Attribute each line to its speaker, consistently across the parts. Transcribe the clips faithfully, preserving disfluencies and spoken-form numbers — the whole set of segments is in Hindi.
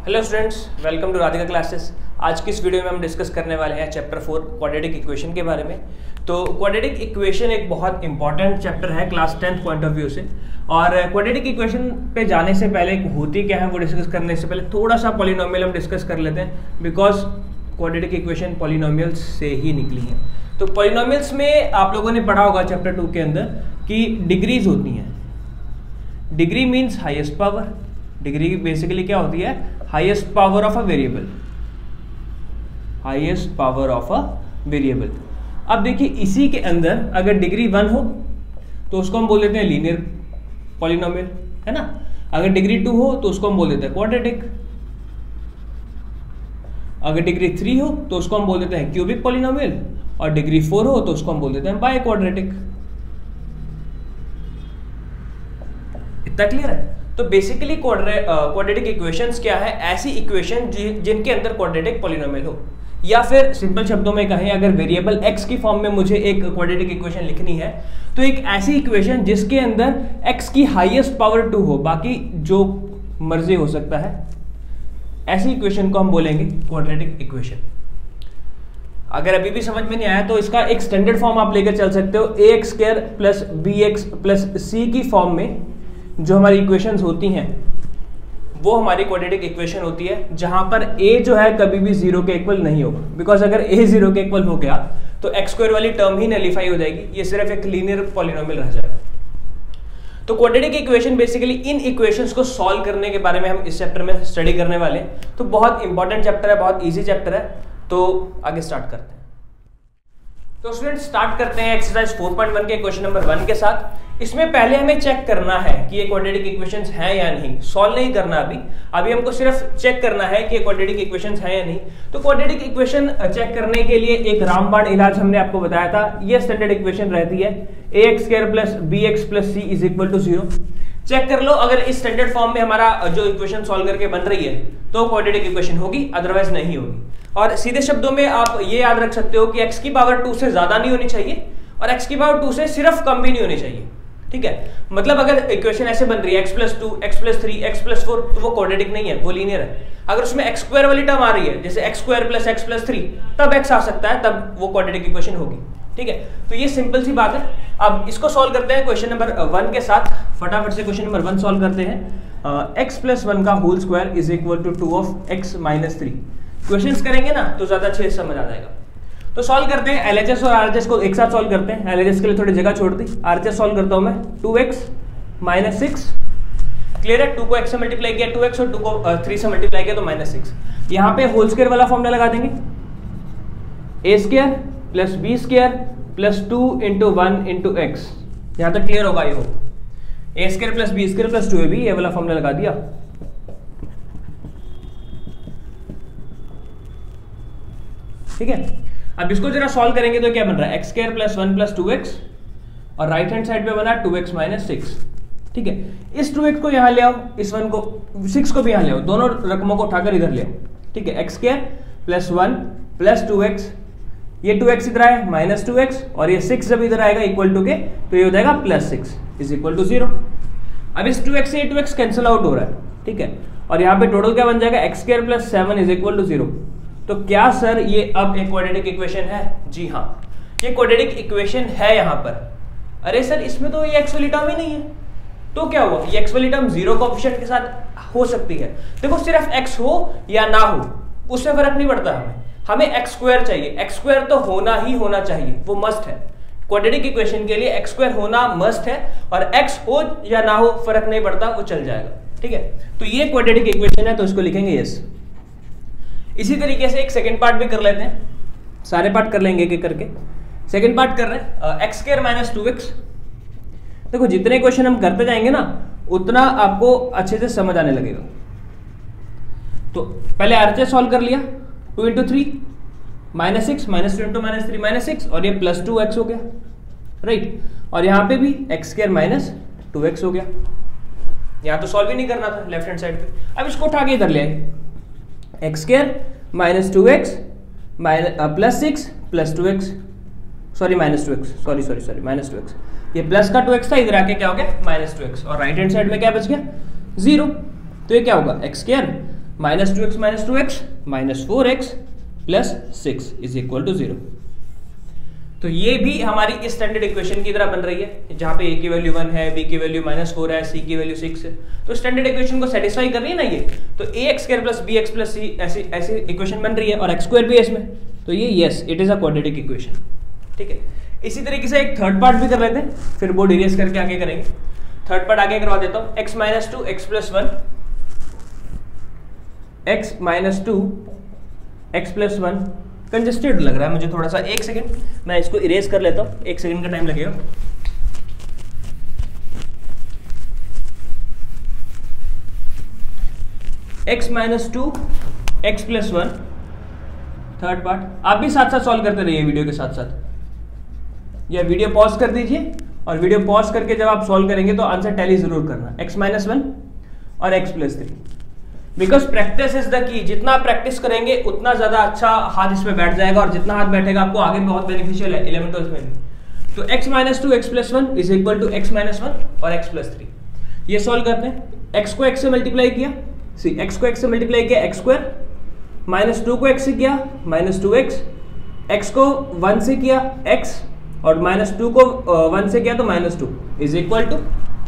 Speaker 1: Hello students, welcome to Radhika classes. आज की इस वीडियो में हम डिस्कस करने वाले हैं चैप्टर फोर क्वाड्रेटिक इक्वेशन के बारे में। तो क्वाड्रेटिक इक्वेशन एक बहुत इंपॉर्टेंट चैप्टर है class tenth point of view से। और क्वाड्रेटिक इक्वेशन पे जाने से पहले होती क्या है वो डिस्कस करने से पहले थोड़ा सा पॉलिनोमियल हम डिस्कस कर लेते हैं, बिकॉज क्वाड्रेटिक इक्वेशन पॉलिनोमियल्स से ही निकली है। तो पॉलिनोमियल्स में आप लोगों ने पढ़ा होगा चैप्टर टू के अंदर कि डिग्रीज होती हैं। Degree means highest power. Degree basically क्या होती है? Highest power of a variable. Highest power of a variable. अब देखिए इसी के अंदर अगर डिग्री वन हो तो उसको हम बोल देते हैं लीनियर पॉलिनोमियल, है ना। अगर डिग्री टू हो तो उसको हम बोल देते हैं क्वाड्रेटिक। अगर डिग्री थ्री हो तो उसको हम बोल देते हैं क्यूबिक पॉलिनोमियल, और डिग्री फोर हो तो उसको हम बोल देते हैं बाई क्वाड्रेटिक। इतना क्लियर है? तो बेसिकली क्वाड्रेटिक इक्वेशंस क्या है? ऐसी इक्वेशन जिनके अंदर क्वाड्रेटिक पॉलिनोमियल हो, या फिर सिंपल शब्दों में कहें अगर वेरिएबल x की फॉर्म में मुझे एक क्वाड्रेटिक इक्वेशन लिखनी है तो एक ऐसी इक्वेशन जिसके अंदर x की हाईएस्ट पावर टू हो, बाकी जो मर्जी हो सकता है, ऐसी इक्वेशन को हम बोलेंगे क्वाड्रेटिक इक्वेशन। अगर अभी भी समझ में नहीं आया तो इसका एक स्टैंडर्ड फॉर्म आप लेकर चल सकते हो। A x square plus b x plus c की फॉर्म में जो हमारी इक्वेशंस होती हैं वो हमारी क्वाड्रेटिक इक्वेशन होती है, जहां पर a जो है कभी भी जीरो के इक्वल नहीं होगा। बिकॉज अगर a जीरो के इक्वल हो गया तो एक्स स्क्वायर वाली टर्म ही नलिफाई हो जाएगी, ये सिर्फ एक लीनियर पॉलिनोमियल रह जाएगा। तो क्वाड्रेटिक इक्वेशन बेसिकली इन इक्वेशंस को सॉल्व करने के बारे में हम इस चैप्टर में स्टडी करने वाले हैं। तो बहुत इंपॉर्टेंट चैप्टर है, बहुत ईजी चैप्टर है। तो आगे स्टार्ट करते हैं। तो स्टूडेंट स्टार्ट करते हैं एक्सरसाइज फोर पॉइंट वन के क्वेश्चन नंबर वन के साथ। इसमें पहले हमें चेक करना है कि ये क्वाड्रेटिक इक्वेशंस हैं या नहीं। सॉल्व नहीं करना अभी अभी हमको सिर्फ चेक करना है कि क्वाड्रेटिक इक्वेशंस हैं या नहीं। तो क्वाड्रेटिक इक्वेशन चेक करने के लिए एक रामबाण इलाज हमने आपको बताया था। ये स्टैंडर्ड इक्वेशन रहती है a x square plus b x plus c is equal to zero. Check कर लो, अगर इस स्टैंडर्ड फॉर्म में हमारा जो इक्वेशन सॉल्व करके बन रही है तो क्वाड्रेटिक इक्वेशन होगी, अदरवाइज नहीं होगी। और सीधे शब्दों में आप ये याद रख सकते हो कि x की पावर टू से ज्यादा नहीं होनी चाहिए और x की पावर टू से सिर्फ कम भी नहीं होनी चाहिए। ठीक है, मतलब अगर इक्वेशन ऐसे बन रही है x plus two x plus three x plus four तो वो क्वाड्रेटिक नहीं है, वो लीनियर है। अगर उसमें एक्स स्क्वायर वाली टर्म आ रही है जैसे x square plus x plus three, तब x आ सकता है, तब वो क्वाड्रेटिक इक्वेशन होगी। ठीक है, तो ये सिंपल सी बात है। अब इसको सॉल्व करते हैं क्वेश्चन नंबर वन के साथ। फटाफट से क्वेश्चन नंबर वन सॉल्व करते हैं। एक्स प्लस वन का whole square is equal to two of x minus three. Questions करेंगे ना तो ज्यादा अच्छे से समझ आ जाएगा। तो सॉल्व करते हैं। एलएचएस और आरएचएस को एक साथ सॉल्व करते हैं। एलएचएस के लिए थोड़ी जगह छोड़ दी, आरएचएस सॉल्व करता हूं मैं। Two x minus six, clear है। टू को x से मल्टीप्लाई किया टू एक्स और टू को थ्री से मल्टीप्लाई किया तो माइनस सिक्स। यहाँ पे होल स्क्वायर वाला फॉर्मूला लगा देंगे, a square plus b square plus two into one into x. यहाँ तक क्लियर होगा ये हो। A square plus b square plus two a b, ये वाला फॉर्मूला लगा दिया। ठीक है, अब इसको जरा सॉल्व करेंगे तो क्या बन रहा है? X square plus one plus two x, और राइट हैंड साइड पे बना टू एक्स माइनस सिक्स। ठीक है, इस टू एक्स को यहां ले आओ, इस वन को सिक्स को भी यहां ले आओ, दोनों रकमों को उठाकर इधर ले आओ। ठीक है, x square plus one plus two x, ये टू एक्स इधर आया माइनस टू एक्स, और ये सिक्स जब इधर आएगा इक्वल टू के तो ये हो जाएगा plus six is equal to zero. अब इस टू एक्स से ये टू एक्स कैंसिल आउट हो रहा है। ठीक है, और यहाँ पे टोटल क्या बन जाएगा? X square plus seven is equal to zero. तो क्या सर ये अब एक क्वाड्रेटिक इक्वेशन है? जी हाँ, ये क्वाड्रेटिक इक्वेशन है यहाँ पर। अरे सर इसमें तो ये एक्स वाली टर्म ही नहीं है, तो क्या हुआ? ये एक्स वाली टर्म जीरो कोएफिशिएंट के साथ हो सकती है। देखो सिर्फ एक्स हो या ना हो उससे फर्क नहीं पड़ता हमें हमें एक्स स्क्वायर चाहिए। एक्स स्क्वायर तो होना ही होना चाहिए, वो मस्ट है। क्वाड्रेटिक इक्वेशन के लिए एक्स स्क्वायर होना मस्ट है, और एक्स हो या ना हो फर्क नहीं पड़ता, वो चल जाएगा। ठीक है, तो ये क्वाड्रेटिक इक्वेशन है, तो इसको लिखेंगे यस। इसी तरीके से एक सेकंड पार्ट भी कर लेते हैं, सारे पार्ट कर लेंगे एक एक करके। सेकंड पार्ट कर रहे हैं x square minus two x. देखो जितने क्वेश्चन हम करते जाएंगे ना उतना आपको अच्छे से समझ आने लगेगा। तो पहले आरएचएस सॉल्व कर लिया, two into three minus six minus two into minus three minus six, और ये प्लस टू एक्स हो गया, राइट। और यहाँ पे भी x square minus two x हो गया। यहाँ तो सॉल्व ही नहीं करना था लेफ्ट हैंड साइड पे। अब इसको उठा के इधर ले आए, x square minus two x plus six plus two x, sorry minus two x, sorry sorry sorry minus two x. ये प्लस का टू एक्स था, इधर आके क्या हो गया? माइनस टू एक्स, और राइट हैंड साइड में क्या बच गया? जीरो। तो ये क्या होगा? X square minus two x minus two x minus four x plus six is equal to zero. तो ये भी हमारी स्टैंडर्ड इक्वेशन की तरह बन रही है, जहां पे ए की वैल्यू वन है, बी की वैल्यू माइनस फोर है, सी की वैल्यू सिक्स है। तो स्टैंडर्ड इक्वेशन को सेटिस्फाई कर रही है ना ये, तो a x square plus b x plus c ऐसी ऐसी इक्वेशन बन रही है और एक्स स्क्वायर भी है इसमें, तो ये yes it is a quadratic equation. ठीक है, इसी तरीके से एक थर्ड पार्ट भी कर लेते हैं, फिर बोर्ड इरेज करके आगे करेंगे। थर्ड पार्ट आगे करवा देता हूं, x minus two x plus one, x minus two x plus one. Congested लग रहा है मुझे थोड़ा सा, एक सेकेंड मैं इसको इरेज कर लेता हूं, एक सेकेंड का टाइम लगेगा। X minus two x plus one third part, आप भी साथ साथ सॉल्व करते रहिए वीडियो के साथ साथ, या वीडियो पॉज कर दीजिए और वीडियो पॉज करके जब आप सॉल्व करेंगे तो आंसर टैली जरूर करना, एक्स माइनस वन और x plus three, because practice is the key. जितना आप प्रैक्टिस करेंगे उतना ज्यादा अच्छा हाथ इसमें बैठ जाएगा, और जितना हाथ बैठेगा आपको आगे बहुत बेनिफिशियल है इलेवन ट्वेल्थ में भी। तो x minus two x plus one is equal to x minus one और एक्स प्लस थ्री। ये सॉल्व करते हैं, एक्स को एक्स से मल्टीप्लाई किया, सी एक्स को एक्स से मल्टीप्लाई किया एक्स स्क्वायर, माइनस टू को एक्स से किया माइनस टू एक्स, एक्स को वन से किया एक्स, और माइनस टू को वन से किया तो minus two is equal to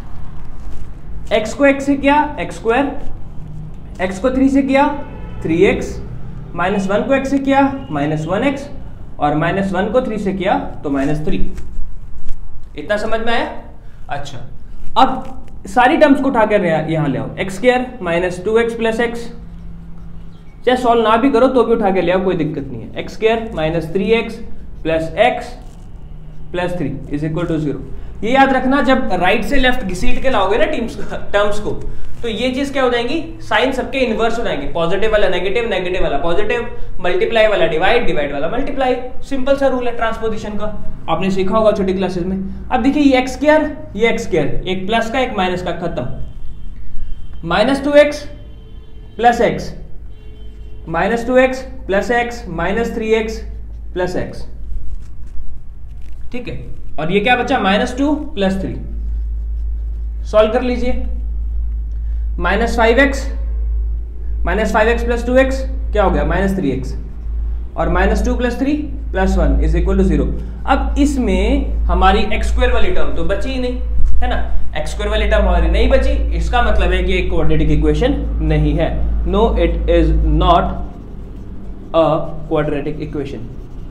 Speaker 1: x को एक्स से किया एक्स स्क्वायर, एक्स को थ्री से किया थ्री एक्स, माइनस वन को एक्स से किया माइनस वन एक्स, और माइनस वन को थ्री से किया तो माइनस थ्री। इतना समझ में आया? अच्छा, अब सारी टर्म्स को उठाकर यहां ले आओ, x square minus two x plus x, चाहे सॉल्व ना भी करो तो भी उठा के ले आओ, कोई दिक्कत नहीं है। X square minus three x plus x plus three is equal to zero. ये याद रखना, जब राइट से लेफ्ट घसीट के लाओगे ना टीम्स टर्म्स को, तो ये चीज क्या हो जाएंगी, साइन सबके इनवर्स हो जाएंगे, पॉजिटिव वाला नेगेटिव, नेगेटिव वाला पॉजिटिव, मल्टीप्लाई वाला डिवाइड, डिवाइड वाला मल्टीप्लाई। सिंपल सा रूल है ट्रांसपोजिशन का, आपने सीखा होगा छोटी क्लासेस में। अब देखिए ये एक्स स्क्वायर ये एक्स स्क्वायर, एक प्लस का एक माइनस का, खत्म। Minus two x plus x minus two x plus x minus three x plus x, ठीक है। और ये क्या बचा, minus two plus three, solve कर लीजिए। Minus five x minus five x plus two x क्या हो गया, माइनस थ्री एक्स, और minus two plus three plus one is equal to zero. अब इसमें हमारी एक्स स्क्वायर वाली टर्म तो बची ही नहीं, है ना, एक्स स्क्वायर वाली टर्म हमारी नहीं बची, इसका मतलब है कि एक क्वाड्रेटिक इक्वेशन नहीं है। No it is not a quadratic equation.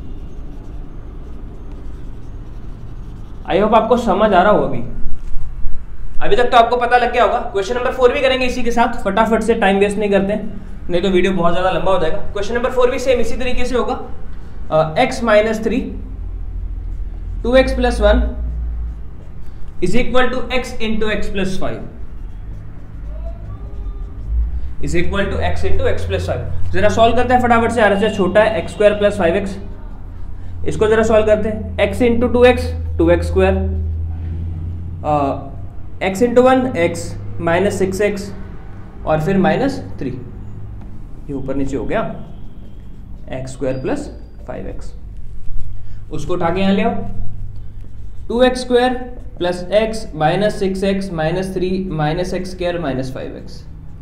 Speaker 1: I hope आपको समझ आ रहा हो अभी अभी तक तो आपको पता लग गया होगा। क्वेश्चन नंबर फोर भी करेंगे इसी के साथ, फटाफट से, टाइम वेस्ट नहीं करते हैं, नहीं तो वीडियो बहुत ज्यादा लंबा हो जाएगा। क्वेश्चन नंबर फोर भी सेम इसी तरीके से होगा, x minus three two x plus one is equal to x into x plus five is equal to x into x plus five. जरा सॉल्व करते हैं फटाफट से, आर से छोटा है x square plus five x, इसको जरा सॉल्व करते हैं। X into two x two x square, x into one x minus six x, और फिर माइनस थ्री, ये ऊपर नीचे हो गया x square plus five x. उसको उठा के यहां ले आओ, two x square plus x minus six x minus three minus x square minus five x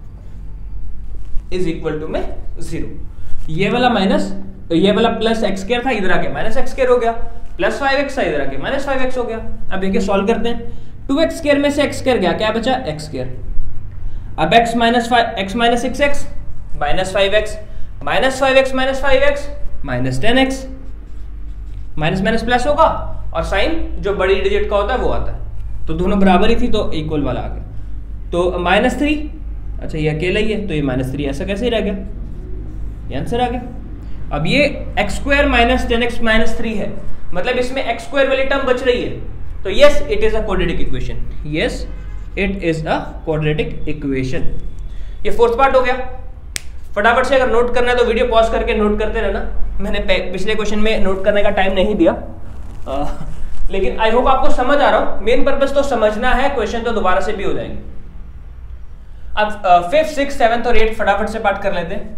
Speaker 1: is equal to में जीरो। ये वाला माइनस, ये वाला प्लस एक्स स्क्वायर था, इधर आके माइनस एक्स स्क्वायर हो गया, प्लस फाइव एक्स था, इधर आके माइनस फाइव एक्स हो गया। अब देखिए सॉल्व करते हैं, टू एक्स स्क्वायर में से एक्स स्क्वायर गया, क्या बचा एक्स स्क्वायर। अब x minus five x minus six x minus five x minus five x minus five x minus ten x, minus minus plus होगा और साइन जो बड़ी डिजिट का होता है वो आता है, तो दोनों बराबर ही थी तो इक्वल वाला आ गया। तो माइनस थ्री, अच्छा ये अकेला ही है तो ये माइनस थ्री ऐसा कैसे ही रह गया, ये आंसर आ गया। अब ये x square minus ten x minus three है, मतलब इसमें एक्स स्क्वायर वाली टर्म बच रही है, तो yes it is a quadratic equation, yes it is a quadratic equation. ये फोर्थ पार्ट हो गया। फटाफट से अगर नोट करना है तो वीडियो पॉज करके नोट करते रहना, मैंने पिछले क्वेश्चन में नोट करने का टाइम नहीं दिया, आ, लेकिन आई होप आपको समझ आ रहा हो। मेन पर्पस तो समझना है, क्वेश्चन तो दोबारा से भी हो जाएंगे। अब फिफ्थ सिक्स सेवंथ और एट फटाफट से पाठ कर लेते हैं।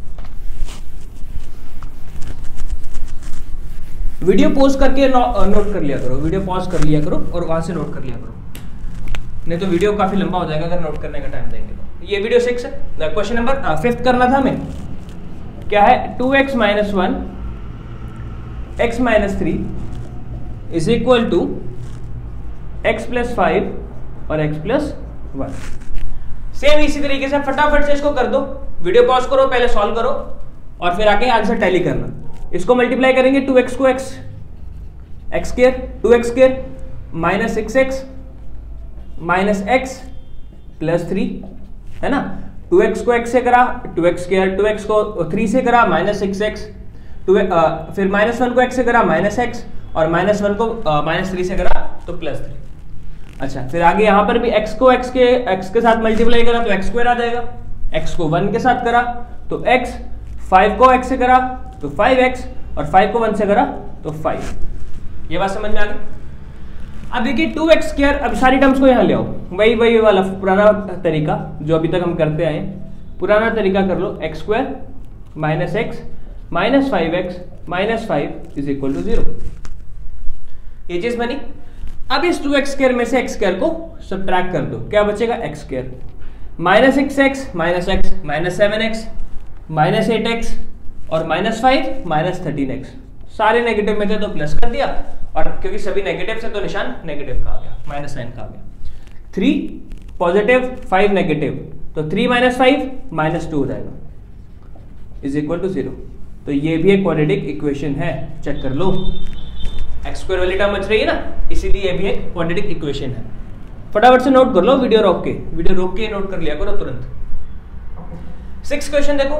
Speaker 1: वीडियो पॉज करके नो, नोट कर लिया करो, वीडियो पॉज कर लिया करो और वहां से नोट कर लिया करो, नहीं तो वीडियो काफी लंबा हो जाएगा अगर नोट करने का टाइम देंगे तो। ये वीडियो सिक्स है। क्वेश्चन नंबर फिफ्थ करना था हमें, क्या है, two x minus one x minus three is equal to x plus five और एक्स प्लस वन। सेम इसी तरीके से फटाफट से इसको कर दो, वीडियो पॉज करो, पहले सॉल्व करो और फिर आके आंसर टैली करना। इसको मल्टीप्लाई करेंगे, टू एक्स को x x square, two x square minus six x minus x plus three, है ना। टू एक्स को x से करा, two x square, two x को थ्री से करा माइनस सिक्स एक्स, टू फिर माइनस वन को x से करा माइनस एक्स और माइनस वन को माइनस थ्री से करा तो प्लस थ्री। अच्छा, फिर आगे यहां पर भी x को x के x के साथ मल्टीप्लाई करा तो एक्स स्क्वायर आ जाएगा, x को वन के साथ करा तो x, फाइव को x से करा तो फाइव एक्स और फाइव को वन से करा तो फाइव। ये बात समझ में आ गई। अब देखिए टू एक्स स्क्वायर, अब सारी टर्म्स को यहाँ ले आओ, वही वही वाला पुराना तरीका जो अभी तक हम करते आए, पुराना तरीका कर लो, x square minus x minus five x minus five is equal to zero. ये चीज बनी। अब इस टू एक्स स्क्वायर में से एक्स स्क्वायर को सब्ट्रैक्ट कर दो, क्या बचेगा, x square minus six x minus x minus seven x minus eight x और minus five minus thirteen x. सारे नेगेटिव में थे तो प्लस कर दिया, और क्योंकि सभी नेगेटिव से तो निशान नेगेटिव का आ गया, माइनस साइन का आ गया। थ्री पॉजिटिव फाइव नेगेटिव तो three minus five minus two हो जाएगा इज इक्वल टू जीरो। तो ये भी एक क्वाड्रेटिक इक्वेशन है, चेक कर लो। एक्स स्क्वायर वाली टर्म बच रही है ना, इसीलिए ये भी एक क्वाड्रेटिक इक्वेशन है। फटाफट से नोट कर लो, वीडियो रोक के वीडियो रोक के नोट कर लिया करो तुरंत। सिक्स क्वेश्चन देखो,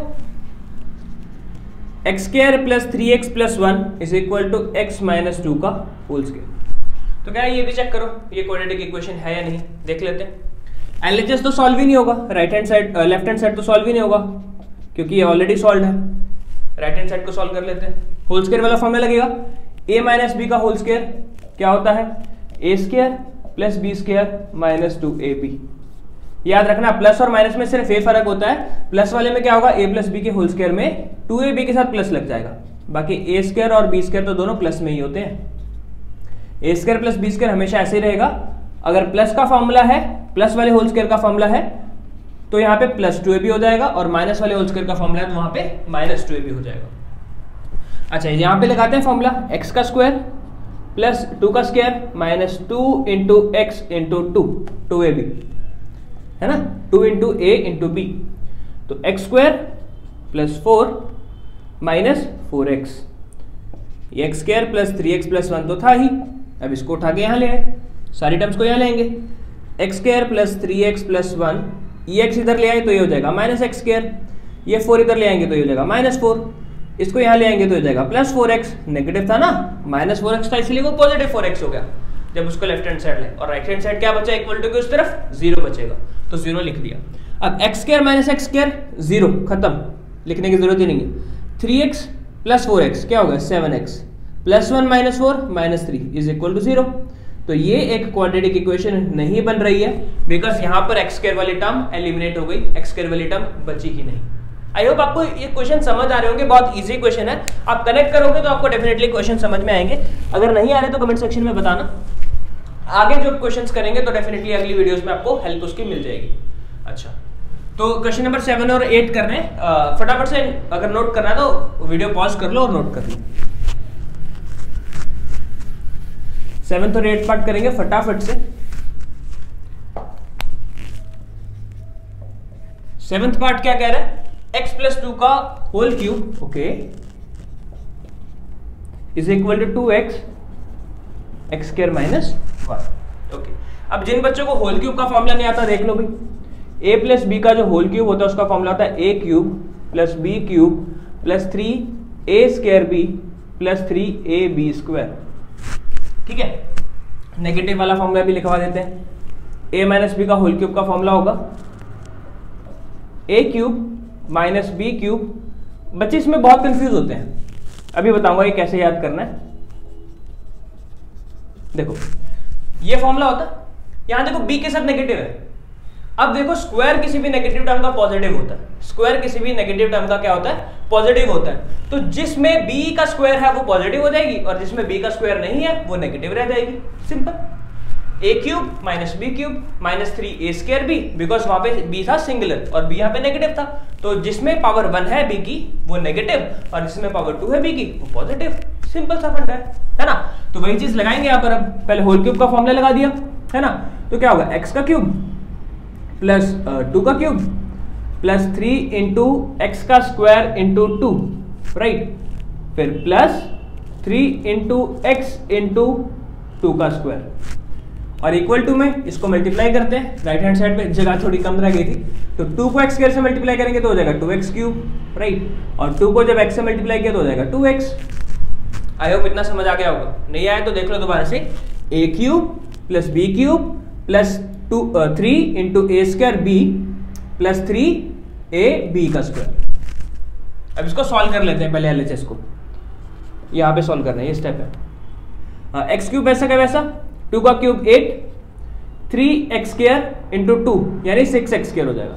Speaker 1: x square plus three x plus one is equal to x minus two का होल स्क्वायर। तो क्या है, ये भी चेक करो ये क्वाड्रेटिक इक्वेशन है या नहीं, देख लेते हैं। एलएचएस तो सॉल्व ही नहीं होगा, right hand side left hand side तो सॉल्व ही नहीं होगा क्योंकि ये ऑलरेडी सॉल्व है। राइट हैंड साइड को सॉल्व कर लेते हैं। होल स्क्वायर वाला फॉर्मूला लगेगा, ए माइनस बी का होल स्क्वायर क्या होता है, a square plus b square minus two a b. याद रखना प्लस और माइनस में सिर्फ ए फर्क होता है, प्लस वाले में क्या होगा, ए प्लस बी के होल स्क्वायर में टू ए बी के साथ प्लस लग जाएगा, बाकी ए स्क्वायर और बी स्क्वायर तो दोनों प्लस में ही होते हैं। A square plus b square हमेशा ऐसे ही रहेगा। अगर प्लस का फॉर्मूला है, प्लस वाले होल स्क्वायर का फॉर्मूला है तो यहाँ पे प्लस टू ए बी हो जाएगा, और माइनस वाले होल स्क्वायर का फॉर्मूला है तो वहां पे माइनस टू ए बी हो जाएगा। अच्छा, यहाँ पे लगाते हैं फॉर्मूला, एक्स का स्क्वायर प्लस टू का square minus two into x into two, two a b है ना, two into a into b. तो x square plus four minus four x, x square plus three x plus one तो था ही, अब इसको उठा के यहाँ ले आए, सारी टर्म्स को यहाँ लेंगे। X square plus three x plus one, ये एक्स इधर ले आए तो ये हो जाएगा माइनस एक्स स्क्वायर, ये फोर इधर ले आएंगे तो ये हो जाएगा माइनस फोर, इसको यहाँ ले आएंगे तो हो जाएगा प्लस फोर एक्स। नेगेटिव था ना, माइनस फोर एक्स था इसलिए वो पॉजिटिव फोर एक्स हो गया जब उसको लेफ्ट हैंड साइड ले, और राइट हैंड साइड क्या बचा, इक्वल टू की उस तरफ जीरो बचेगा तो जीरो लिख दिया। अब x square minus x square zero, खत्म, लिखने की जरूरत ही नहीं है। Three x plus four x क्या होगा, seven x plus one minus four minus three is equal to zero. तो ये एक क्वाड्रेटिक इक्वेशन नहीं बन रही है बिकॉज यहाँ पर एक्स स्क्वायर वाली टर्म एलिमिनेट हो गई, एक्स स्क्वायर वाली टर्म बची ही नहीं। आई होप आपको ये क्वेश्चन समझ आ रहे होंगे, बहुत इजी क्वेश्चन है, आप कनेक्ट करोगे तो आपको डेफिनेटली क्वेश्चन समझ में आएंगे। अगर नहीं आ रहे तो कमेंट सेक्शन में बताना, आगे जो क्वेश्चंस करेंगे तो डेफिनेटली अगली वीडियोस में आपको हेल्प उसकी मिल जाएगी। अच्छा, तो क्वेश्चन नंबर सेवन और एट करने फटाफट से, अगर नोट करना है तो वीडियो पॉज कर लो और नोट कर लो। सेवंथ और एट पार्ट करेंगे फटाफट से। सेवंथ पार्ट क्या कह रहा है, एक्स प्लस टू का whole cube okay is equal to two x x square minus one. Okay, अब जिन बच्चों को होल क्यूब का फॉर्मूला नहीं आता देख लो भाई, ए प्लस बी का जो होल क्यूब होता है उसका फॉर्मूला होता है a cube plus b cube plus three a square b plus three a b square. ठीक है, नेगेटिव वाला फॉर्मूला भी लिखवा देते हैं। ए माइनस बी का होल क्यूब का फॉर्मूला होगा a cube minus b cube. बच्चे इसमें बहुत कंफ्यूज होते हैं, अभी बताऊंगा ये कैसे याद करना है। देखो ये फॉर्मूला होता है, यहां देखो b के साथ नेगेटिव है। अब देखो स्क्वायर किसी भी नेगेटिव टर्म का पॉजिटिव होता है, स्क्वायर किसी भी नेगेटिव टर्म का क्या होता है, पॉजिटिव होता है। तो जिसमें b का स्क्वायर है वो पॉजिटिव हो जाएगी और जिसमें b का स्क्वायर नहीं है वो नेगेटिव रह जाएगी, simple. A cube minus b cube minus three a square b, because वहां पे बी था सिंगुलर और बी यहाँ पे नेगेटिव था, तो जिसमें पावर वन है बी की वो नेगेटिव और जिसमें पावर टू है बी की वो पॉजिटिव। सिंपल सा फंडा है, है ना। तो वही चीज लगाएंगे यहाँ पर। अब पहले होल क्यूब का फॉर्मूला लगा दिया, है ना, तो क्या होगा एक्स का क्यूब प्लस टू का cube plus three into x का स्क्वायर इंटू टू, राइट, फिर plus three into x into two का स्क्वायर और इक्वल टू में इसको मल्टीप्लाई करते हैं, राइट हैंड साइड पे जगह थोड़ी कम रह गई थी, तो टू को एक्स स्क्वायर से मल्टीप्लाई करेंगे तो हो जाएगा टू एक्स क्यूब, राइट, और टू को जब एक्स से मल्टीप्लाई किया तो हो जाएगा टू एक्स। आई होप इतना समझ आ गया होगा, नहीं आया तो देख लो दोबारा से। A cube plus b cube plus two three into a square b plus three a b का स्क्वायर। अब इसको सॉल्व कर लेते हैं पहले एलएचएस को, यहाँ पे सॉल्व करना है, ये स्टेप है। एक्स क्यूब वैसा का वैसा, टू का cube eight, three x square into two यानी सिक्स एक्स स्क्वायर हो जाएगा,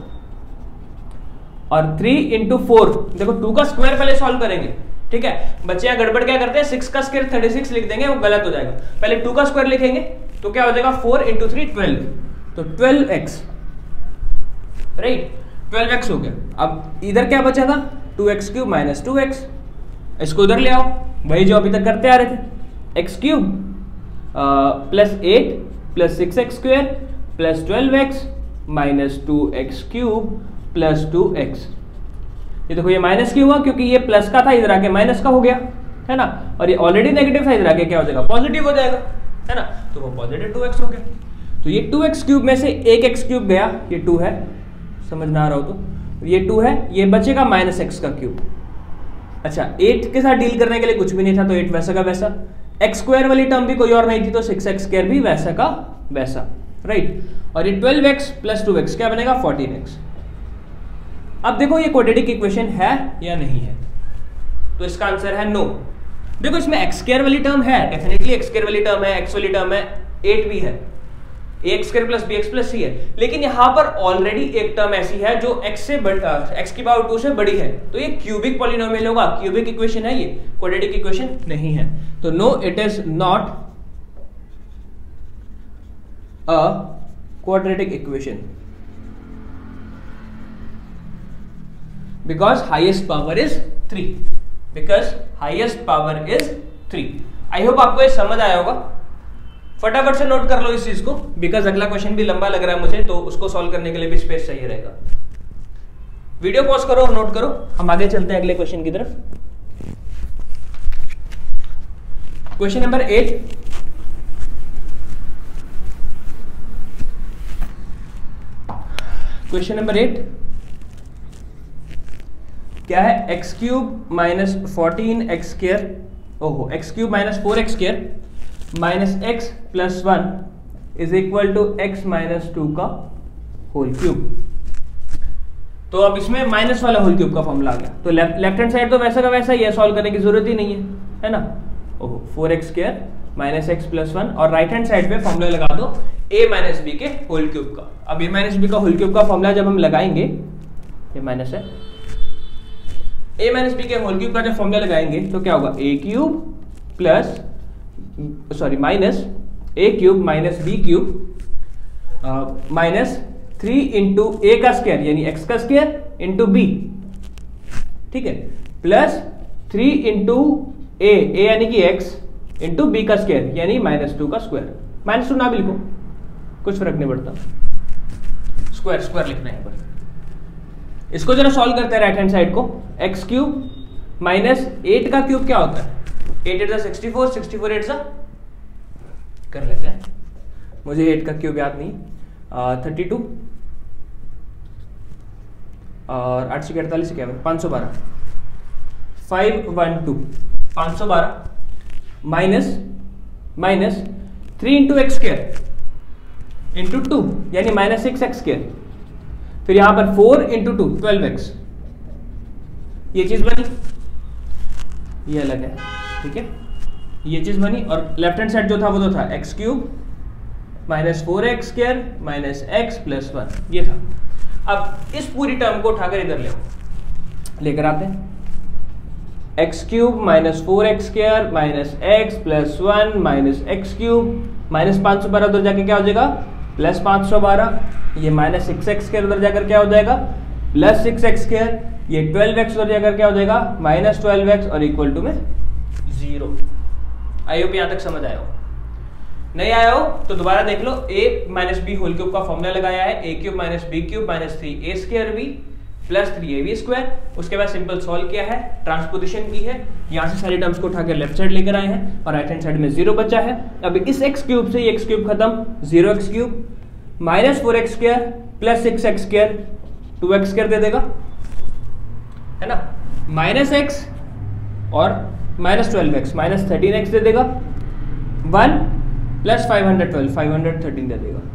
Speaker 1: और थ्री इंटू फोर, देखो टू का स्क्वायर पहले सॉल्व करेंगे, ठीक है। बच्चे यहाँ गड़बड़ क्या करते हैं, सिक्स का स्क्वायर थर्टी सिक्स लिख देंगे, वो गलत हो जाएगा। पहले टू का स्क्वायर लिखेंगे तो क्या हो जाएगा फोर इंटू थ्री ट्वेल्व, तो twelve x, right, twelve x हो गया। अब इधर क्या बचा था, two x cube minus two x, इसको इधर ले आओ, वही जो अभी तक करते आ रहे थे, x cube plus eight plus six x square plus twelve x minus two x cube plus two x. ये देखो ये माइनस क्यों हुआ, क्योंकि ये प्लस का था, इधर आके माइनस का हो गया, है ना, और ये ऑलरेडी नेगेटिव था, इधर आके क्या हो जाएगा पॉजिटिव हो जाएगा, है ना, तो वो पॉजिटिव टू एक्स हो गया। तो ये टू एक्स क्यूब में से एक एक्स क्यूब गया, ये टू है, समझ ना आ रहा हो तो ये टू है, ये बचेगा माइनस एक्स का क्यूब। अच्छा, एट के साथ डील करने के लिए कुछ भी नहीं था, तो एट वैसा का वैसा, एक्स स्क्वायर वाली टर्म भी कोई और नहीं थी, तो सिक्स एक्स स्क्वायर भी वैसा का वैसा, राइट, और ये twelve x plus two x क्या बनेगा फोर्टीन एक्स। अब देखो ये क्वाड्रेटिक इक्वेशन है या नहीं है, तो इसका आंसर है नो। देखो इसमें एक्स स्क्वायर वाली टर्म है, डेफिनेटली एक्स स्क्वायर वाली टर्म है, एक्स वाली टर्म है, एट भी है, a x square plus b x plus c है, लेकिन यहाँ पर ऑलरेडी एक टर्म ऐसी है जो x से एक्स की पावर टू से बड़ी है, तो ये क्यूबिक पॉलिनोमियल होगा, क्यूबिक इक्वेशन है, ये क्वाड्रेटिक इक्वेशन नहीं है। तो no, it is not a quadratic equation because highest power is three, because highest power is three. I hope आपको ये समझ आया होगा, फटाफट से नोट कर लो इस चीज को, बिकॉज अगला क्वेश्चन भी लंबा लग रहा है मुझे, तो उसको सॉल्व करने के लिए भी स्पेस चाहिए रहेगा। वीडियो पॉज करो और नोट करो, हम आगे चलते हैं अगले क्वेश्चन की तरफ। Question number eight, question number eight क्या है, x cube minus fourteen x square, ओहो, x cube minus four x square minus x plus one is equal to x minus two का होल क्यूब। तो अब इसमें माइनस वाला होल क्यूब का फॉर्मूला आ गया, तो लेफ्ट लेफ्ट हैंड साइड तो वैसा का वैसा ही है, सॉल्व करने की जरूरत ही नहीं है, है ना। ओहो, four x square minus x plus one, और राइट हैंड साइड पे फॉर्मूला लगा दो ए माइनस बी के होल क्यूब का। अब ए माइनस बी का होल क्यूब का फॉर्मूला जब हम लगाएंगे, ये माइनस है, ए माइनस बी के होल क्यूब का जब फॉर्मूला लगाएंगे तो क्या होगा, a cube plus sorry minus a cube minus b cube minus three into a का स्क्वायर यानी एक्स का स्क्वायर इंटू बी, ठीक है, plus three into a a यानी कि एक्स इंटू बी का स्क्वायर यानी माइनस टू का स्क्वायर। माइनस टू ना भी लिखो, कुछ फर्क नहीं पड़ता, स्क्वायर स्क्वायर लिखना है पर। इसको जरा सॉल्व करते हैं राइट हैंड साइड को, एक्स क्यूब माइनस एट का क्यूब क्या होता है, eight eight sixty four, sixty four eight सा कर लेते हैं, मुझे एट का क्यूब याद नहीं, थर्टी टू और आठ सौ अड़तालीस क्या है, पाँच सौ बारह, फाइव वन टू, पाँच सौ बारह minus minus three into x square into two यानी माइनस सिक्स एक्स स्क्वायर, फिर यहां पर four into two twelve x, ये चीज बनी, ये अलग है, ठीक है, ये चीज बनी, और लेफ्ट हैंड साइड जो था वो तो था x cube minus four x square minus x plus one, ये था। अब इस पूरी टर्म को उठाकर इधर ले लेकर आते हैं, x cube minus four x square minus x plus one minus x cube minus पाँच सौ बारह उधर जाके क्या हो जाएगा प्लस पाँच सौ बारह, ये माइनस सिक्स एक्स स्क्वायर उधर जाकर क्या हो जाएगा प्लस सिक्स एक्स स्क्वायर, ये ट्वेल्व एक्स उधर जाकर क्या हो जाएगा माइनस ट्वेल्व एक्स और इक्वल टू में जीरो। आई होप यहाँ तक समझ आया हो। नहीं आया हो तो दोबारा देख लो, a minus b whole cube का फॉर्मूला लगाया है, a cube minus b cube minus three a square b plus three a b square. उसके बाद सिंपल सॉल्व किया है, ट्रांसपोजिशन की है, यहाँ से सारी टर्म्स को उठा के लेफ्ट साइड लेकर आए हैं और राइट हैंड साइड में जीरो बचा है। अब इस एक्स क्यूब से ये एक्स क्यूब खत्म, zero x cube minus four x square plus six x square two x square दे देगा, है ना, माइनस एक्स और minus twelve x minus thirteen x दे देगा, one plus five hundred twelve five hundred thirteen दे देगा।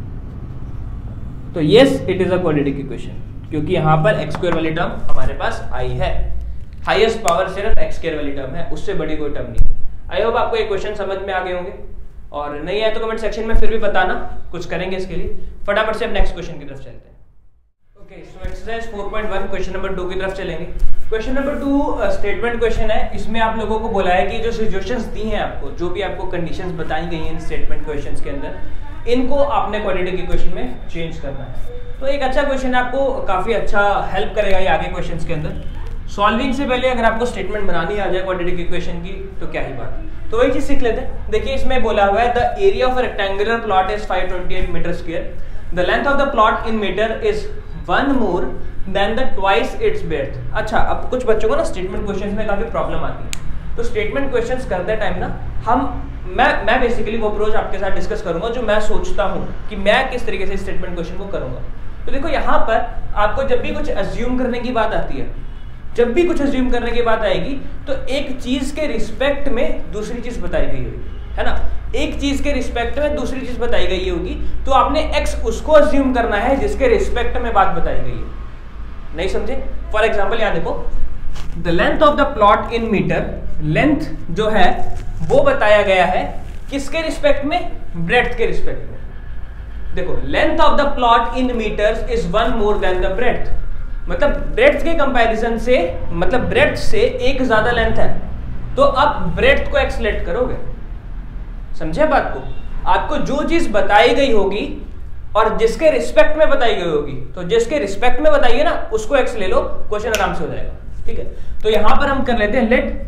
Speaker 1: तो yes it is a quadratic equation, क्योंकि यहाँ पर एक्स स्क्वायर वाली टर्म हमारे पास आई है, हाईएस्ट पावर सिर्फ एक्स स्क्वायर वाली टर्म है, उससे बड़ी कोई टर्म नहीं है। आई होप आपको ये क्वेश्चन समझ में आ गए होंगे, और नहीं आए तो कमेंट सेक्शन में फिर भी बताना, कुछ करेंगे इसके लिए। फटाफट से अब नेक्स्ट क्वेश्चन की तरफ चलते हैं। Okay, so exercise four point one question number two की तरफ चलेंगे। Question number two statement question है। इसमें आप लोगों को बोला है कि जो सिचुएशंस दी हैं आपको, जो भी आपको कंडीशंस बताई गई हैं स्टेटमेंट क्वेश्चंस के अंदर, इनको आपने क्वाड्रेटिक इक्वेशन में चेंज करना है। तो एक अच्छा क्वेश्चन आपको काफी अच्छा हेल्प करेगा ये आगे क्वेश्चंस के अंदर। सॉल्विंग से पहले अगर आपको स्टेटमेंट बनानी आ जाए क्वाड्रेटिक इक्वेशन की तो क्या ही बात, तो वही चीज सीख लेते हैं। देखिए इसमें बोला हुआ है the area of a rectangular plot is five twenty eight metre square, the length of the plot in metre is one more than the twice its breadth. अच्छा, अब कुछ बच्चों को ना स्टेटमेंट क्वेश्चंस में काफी प्रॉब्लम आती है, तो स्टेटमेंट क्वेश्चंस करते टाइम ना हम मैं मैं बेसिकली वो अप्रोच आपके साथ डिस्कस करूंगा जो मैं सोचता हूं कि मैं किस तरीके से स्टेटमेंट क्वेश्चन को करूंगा। तो देखो यहाँ पर आपको जब भी कुछ अज्यूम करने की बात आती है, जब भी कुछ अज्यूम करने की बात आएगी तो एक चीज के रिस्पेक्ट में दूसरी चीज बताई गई होगी, है ना, एक चीज के रिस्पेक्ट में दूसरी चीज बताई गई होगी, तो आपने एक्स उसको अज्यूम करना है जिसके रिस्पेक्ट में बात बताई गई है। नहीं समझे? फॉर एग्जाम्पल यहाँ देखो, the length of the plot in metre, length जो है वो बताया गया है किसके रिस्पेक्ट में, ब्रेड्थ के रिस्पेक्ट में। देखो length of the plot in metres is one more than the breadth, मतलब ब्रेड्थ के कंपैरिजन से, मतलब ब्रेड्थ से एक ज्यादा लेंथ है, तो अब ब्रेड्थ को एक्सलेट करोगे। समझे बात को? आपको जो चीज बताई गई होगी और जिसके रिस्पेक्ट में बताई गई होगी, तो जिसके रिस्पेक्ट में बताइए ना उसको एक्स ले लो, क्वेश्चन आराम से हो जाएगा। ठीक है, तो यहां पर हम कर लेते हैं let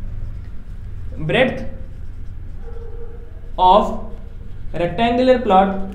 Speaker 1: breadth of rectangular plot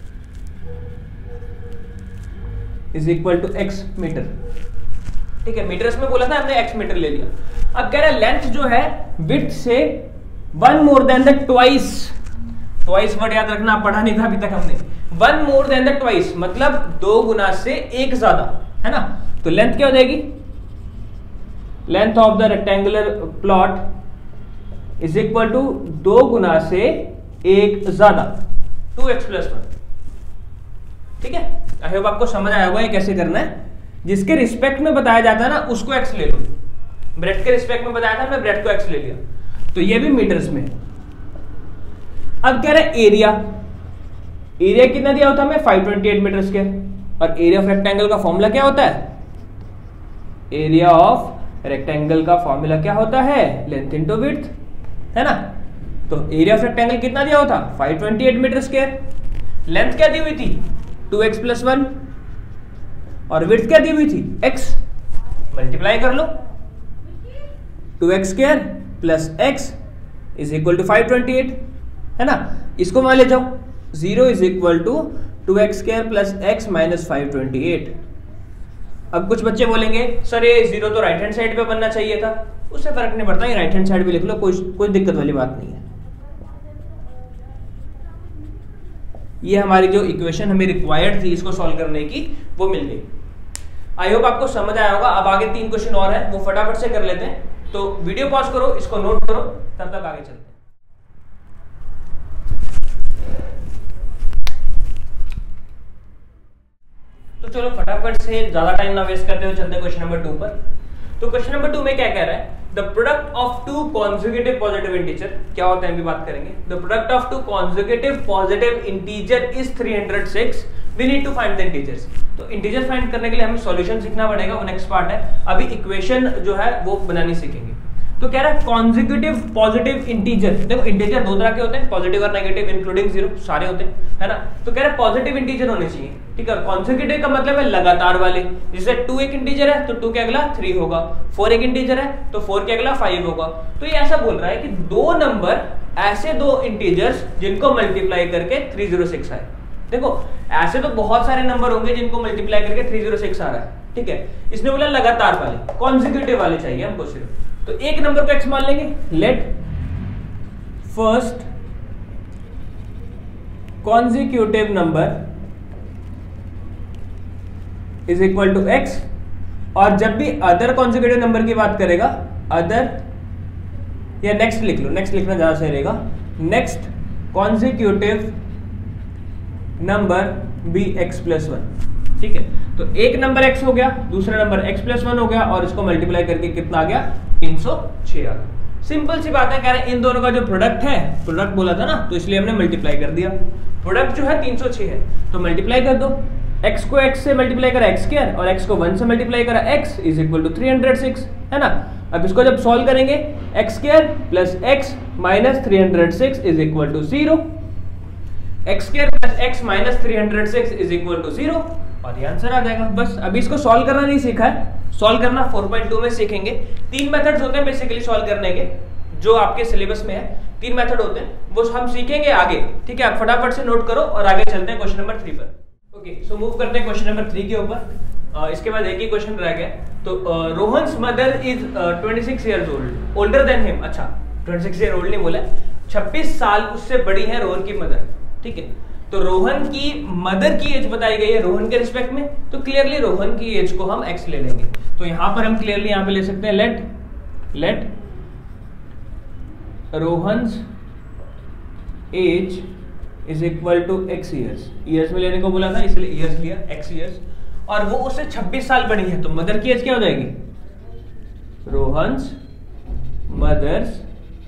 Speaker 1: is equal to x metre. ठीक है, मीटर्स में बोला था हमने, एक्स मीटर ले लिया। अब कह रहा है लेंथ जो है विड्थ से one more than the twice, twice word याद रखना, पढ़ा नहीं था अभी तक हमने। One more than the twice मतलब दो गुना से एक ज्यादा, है ना। तो लेंथ क्या हो जाएगी, length of the rectangular plot is equal to दो गुना से एक ज्यादा, टू एक्स प्लस वन। ठीक है, आई होप आपको समझ आया होगा ये कैसे करना है। जिसके रिस्पेक्ट में बताया जाता है ना उसको एक्स ले लो, ब्रेड के रिस्पेक्ट में बताया था, मैं ब्रेड को एक्स ले लिया, तो ये भी मीटर्स में है। अब कह रहे हैं एरिया, एरिया कितना दिया होता है हमें, five twenty eight metre square, और एरिया ऑफ रेक्टेंगल का फॉर्मूला क्या होता है, एरिया ऑफ रेक्टेंगल का फॉर्मूला क्या होता है, लेंथ इनटू विड्थ, है ना। तो एरिया ऑफ रेक्टेंगल कितना दिया होता, five twenty eight metre square, length क्या दी हुई थी, टू एक्स प्लस वन, और विड्थ क्या दी हुई थी, x, मल्टीप्लाई कर लो, two x square plus x is equal to five twenty eight, है ना। इसको वहां ले जाओ, zero is equal to two x square plus x minus five twenty eight. अब कुछ बच्चे बोलेंगे सर ये जीरो तो राइट हैंड साइड पे बनना चाहिए था, उससे फर्क नहीं पड़ता, ये राइट हैंड साइड भी लिख लो, कोई कोई दिक्कत वाली बात नहीं है। ये हमारी जो इक्वेशन हमें रिक्वायर्ड थी इसको सॉल्व करने की, वो मिल गई। आई होप आपको समझ आया होगा। अब आगे तीन क्वेश्चन और हैं, वो फटाफट से कर लेते हैं। तो वीडियो पॉज करो, इसको नोट करो, तब तक आगे चलते हैं। तो चलो फटाफट से, ज्यादा टाइम ना वेस्ट करते हुए चलते हैं क्वेश्चन नंबर टू पर। तो क्वेश्चन नंबर टू में क्या कह रहा है, the product of two conjugative positive integer, क्या होता है भी बात करेंगे। The product of two conjugative positive integer is three hundred six, we need to find the integers. तो इंटीजर फाइंड करने के लिए हमें सॉल्यूशन सीखना पड़ेगा, वो नेक्स्ट पार्ट है। अभी इक्वेशन जो है वो बनानी सीखेंगे। तो कह रहा है कॉन्जिक्यूटिव पॉजिटिव इंटीजर। देखो इंटीजर दो तरह के होते हैं, पॉजिटिव और नेगेटिव, इंक्लूडिंग जीरो, सारे होते हैं, है ना। तो कह रहा है पॉजिटिव इंटीजर होने चाहिए, ठीक है। कॉन्जिक्यूटिव का मतलब है लगातार वाले, जैसे टू एक इंटीजर है तो टू के अगला थ्री होगा, फोर एक इंटीजर है तो फोर के अगला फाइव होगा। तो ये ऐसा बोल रहा है कि दो नंबर, ऐसे दो इंटीजर्स जिनको मल्टीप्लाई करके थ्री जीरो सिक्स आए। देखो ऐसे तो बहुत सारे नंबर होंगे जिनको मल्टीप्लाई करके थ्री जीरो सिक्स आ रहा है, ठीक है। इसने बोला लगातार वाले, कॉन्जिक्यूटिव वाले चाहिए हमको सिर्फ। तो एक नंबर को x मान लेंगे, let first consecutive number is equal to x, और जब भी अदर कॉन्जिक्यूटिव नंबर की बात करेगा, अदर या नेक्स्ट लिख लो, नेक्स्ट लिखना ज्यादा सही रहेगा, next consecutive number be x plus one, ठीक है। तो एक नंबर x हो गया, दूसरा नंबर x प्लस वन हो गया, और इसको मल्टीप्लाई करके कितना आ गया, तीन सौ छह आ गया। सिंपल सी बात है, कह रहे इन दोनों का जो प्रोडक्ट है, प्रोडक्ट बोला था ना, तो इसलिए हमने मल्टीप्लाई कर दिया। प्रोडक्ट जो है तीन सौ छह है, तो मल्टीप्लाई कर दो। x को x से मल्टीप्लाई करा x स्क्वायर, और x को वन से मल्टीप्लाई करा x is equal to three hundred six, है ना। अब इसको जब सॉल्व करेंगे, x square plus x minus three hundred six is equal to zero, x square plus x minus three hundred six is equal to zero, और ये आंसर आ जाएगा। बस अभी इसको सॉल्व करना नहीं सीखा है, सॉल्व करना फोर पॉइंट टू में सीखेंगे। तीन मेथड्स होते हैं बेसिकली सॉल्व करने के, जो आपके सिलेबस में है, तीन मेथड होते हैं, वो हम सीखेंगे आगे, ठीक है। आप फटाफट से नोट करो और आगे चलते हैं क्वेश्चन नंबर थ्री पर। ओके, सो मूव करते हैं क्वेश्चन नंबर थ्री के ऊपर। इसके बाद एक ही क्वेश्चन रह गया। तो Rohan's mother is twenty six years old, older than him. अच्छा, ट्वेंटी सिक्स ईयर ओल्ड नहीं बोला, छब्बीस साल उससे बड़ी है रोहन की मदर, ठीक है। तो रोहन की मदर की एज बताई गई है रोहन के रिस्पेक्ट में, तो क्लियरली रोहन की एज को हम एक्स ले लेंगे। तो यहां पर हम क्लियरली यहां पे ले सकते हैं, let let Rohan's age is equal to x years. Years में लेने को बोला था इसलिए ईयर्स लिया, एक्स ईयर्स, और वो उससे छब्बीस साल बड़ी है, तो मदर की एज क्या हो जाएगी, Rohan's mother's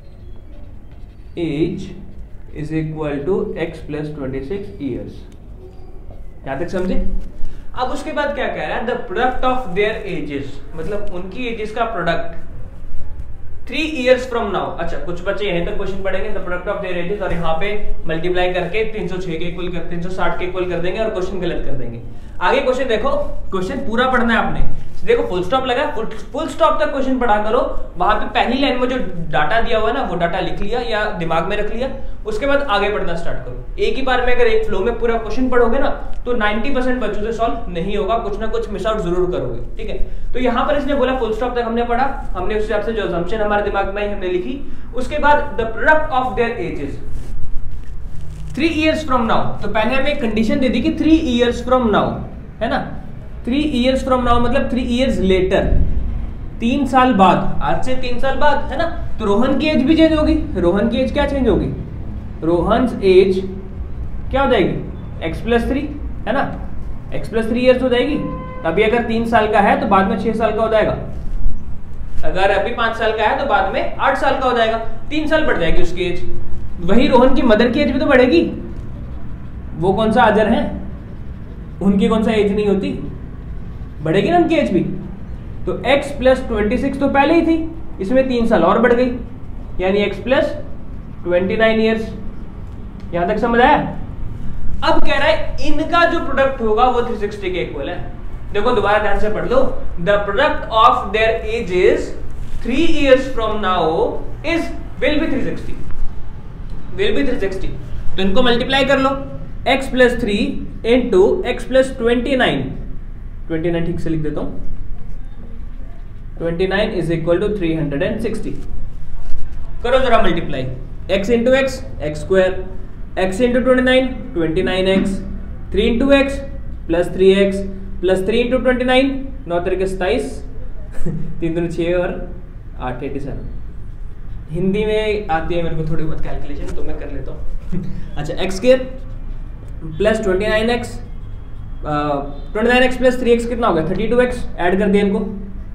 Speaker 1: age is equal to x plus twenty six years. यहां तक समझे। अब उसके बाद क्या कह रहा है, the product of their ages, मतलब उनकी एजेस का product three years from now. अच्छा, कुछ बच्चे यहीं तक क्वेश्चन पढ़ेंगे, the product of their ages, और यहाँ पे मल्टीप्लाई करके तीन सौ छह के इक्वल कर तीन सौ साठ के इक्वल कर देंगे और क्वेश्चन गलत कर देंगे। आगे क्वेश्चन देखो, क्वेश्चन पूरा पढ़ना है आपने। देखो फुल स्टॉप लगा, फुल स्टॉप तक क्वेश्चन पढ़ा करो। वहां पे पहली लाइन में जो डाटा दिया हुआ है ना, वो डाटा लिख लिया या दिमाग में रख लिया, उसके बाद आगे पढ़ना स्टार्ट करो। एक ही बार में अगर एक फ्लो में पूरा क्वेश्चन पढ़ोगे ना, तो नब्बे परसेंट बच्चों से सॉल्व नहीं होगा, कुछ ना कुछ मिस आउट जरूर करोगे, ठीक है। तो यहाँ पर इसने बोला फुल स्टॉप तक हमने पढ़ा, हमने उस हिसाब से जो असम्पशन हमारे दिमाग में आई हमने लिखी। उसके बाद the product of their ages three years from now, तो पहले हमें एक कंडीशन दे दी कि थ्री इयर्स फ्रॉम नाउ, है ना। थ्री इयर्स फ्रॉम नाउ मतलब थ्री इयर्स लेटर, तीन साल बाद, आज से तीन साल बाद, है ना। तो रोहन की एज भी चेंज होगी। रोहन की एज क्या चेंज होगी, रोहन एज क्या हो जाएगी, एक्स प्लस थ्री, है ना, एक्स प्लस थ्री ईयर्स हो जाएगी। अभी अगर तीन साल का है तो बाद में छह साल का हो जाएगा, अगर अभी पांच साल का है तो बाद में आठ साल का हो जाएगा, तीन साल बढ़ जाएगी उसकी एज। वही रोहन की मदर की एज भी तो बढ़ेगी, वो कौन सा अजर है, उनकी कौन सा एज नहीं होती, बढ़ेगी ना उनकी एज भी। तो x प्लस ट्वेंटी सिक्स तो पहले ही थी, इसमें तीन साल और बढ़ गई, यानी x plus twenty nine years. यहां तक समझ आया। अब कह रहा है इनका जो प्रोडक्ट होगा वो थ्री सिक्सटी के इक्वल है। देखो दोबारा ध्यान से पढ़ लो, the product of their ages three years from now is will be three sixty, will be three sixty. तो इनको मल्टीप्लाई कर लो, x plus three into x plus twenty nine, twenty nine ठीक से लिख देता हूं, twenty nine is equal to three hundred sixty. करो जरा multiply, x into x x square, x into twenty nine twenty nine x, three into x plus three x plus three into twenty nine, नौ तरीके सताइस, तीन दूनी छः और आठ एटी सेवन। हिंदी में आती है मेरे को थोड़ी बहुत कैलकुलेशन, तो मैं कर लेता हूँ। अच्छा, x square plus twenty nine x, twenty nine x plus three x कितना हो गया, थर्टी टू एक्स, ऐड कर दिया इनको,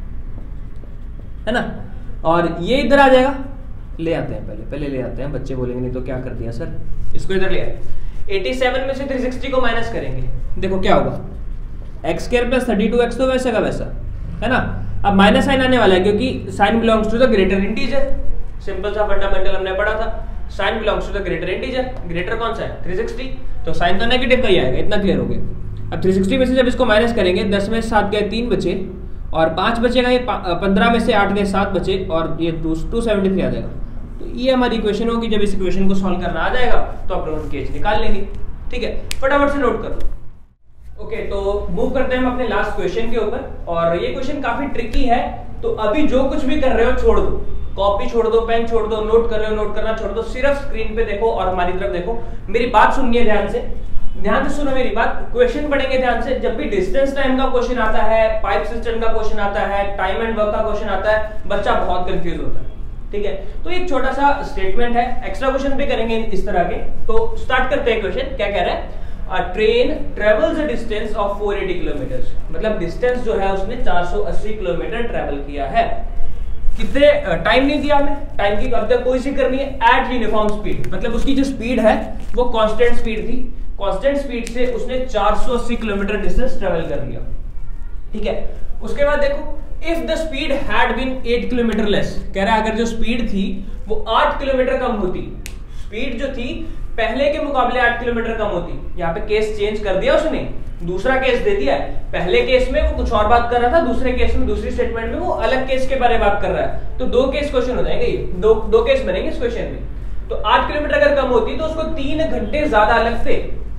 Speaker 1: है ना। और ये इधर आ जाएगा, ले आते हैं पहले पहले ले आते हैं, बच्चे बोलेंगे नहीं तो क्या कर दिया सर, इसको इधर ले आए। सत्तासी में से थ्री सिक्सटी को माइनस करेंगे, देखो क्या होगा, x square plus thirty two x तो वैसा का वैसा, है ना। अब माइनस साइन आने वाला है क्योंकि sign belongs to the greater integer, simple सा फंडामेंटल हमने पढ़ा था, sign belongs to the greater integer, greater कौन सा है थ्री सिक्सटी, तो साइन तो नेगेटिव का ही आएगा, इतना क्लियर हो गया। अब थ्री सिक्सटी में से जब इसको माइनस करेंगे, दस में सात गए तीन बचे और पाँच बचेगा, ये पंद्रह में से आठ गए सात बचे और ये टू सेवेंटी थ्री आ जाएगा। तो ये हमारी इक्वेशन होगी। जब इस इक्वेशन को सॉल्व करना आ जाएगा तो आप लोग केस निकाल लेंगे, ठीक है, फटाफट से नोट कर लो। ओके okay, तो मूव करते हैं हम अपने लास्ट क्वेश्चन के ऊपर, और ये क्वेश्चन काफी ट्रिकी है, तो अभी जो कुछ भी कर रहे हो छोड़ दो, कॉपी छोड़ दो, पेन छोड़ दो, नोट कर रहे हो नोट करना छोड़ दो, सिर्फ स्क्रीन पे देखो और हमारी तरफ देखो। मेरी बात सुननी है ध्यान से, ध्यान से सुनो मेरी बात। क्वेश्चन पढ़ेंगे ध्यान से। जब भी डिस्टेंस टाइम का क्वेश्चन आता है, पाइप सिस्टम का क्वेश्चन आता है, टाइम एंड वर्क का क्वेश्चन आता है, बच्चा बहुत कंफ्यूज होता है, ठीक है। तो एक छोटा सा स्टेटमेंट है, एक्स्ट्रा क्वेश्चन भी करेंगे इस तरह के। तो स्टार्ट करते हैं क्वेश्चन। क्या कह रहा है, A train travels a distance of four hundred eighty kilometers, मतलब डिस्टेंस जो है उसने चार सौ अस्सी किलोमीटर ट्रेवल किया है। कितने टाइम नहीं दिया हमें, टाइम की अब तक कोई सी करनी है, एट यूनिफॉर्म स्पीड, मतलब उसकी जो स्पीड है वो कांस्टेंट स्पीड थी, कांस्टेंट स्पीड से उसने चार सौ अस्सी किलोमीटर डिस्टेंस ट्रेवल कर लिया, ठीक है। उसके बाद देखो, if the speed had been eight kilometre less, कह रहा है अगर जो स्पीड थी वो आठ किलोमीटर कम होती, स्पीड जो थी पहले के मुकाबले आठ किलोमीटर कम होती। यहाँ पे केस चेंज कर दिया उसने, दूसरा केस दे दिया। पहले केस में वो कुछ और बात कर रहा था, दूसरे केस में, दूसरी स्टेटमेंट में वो अलग केस के बारे में बात कर रहा है। तो दो केस क्वेश्चन हो जाएंगे, ये दो दो केस बनेंगे इस क्वेश्चन में। तो आठ किलोमीटर अगर कम होती तो उसको तीन घंटे ज्यादा लगते,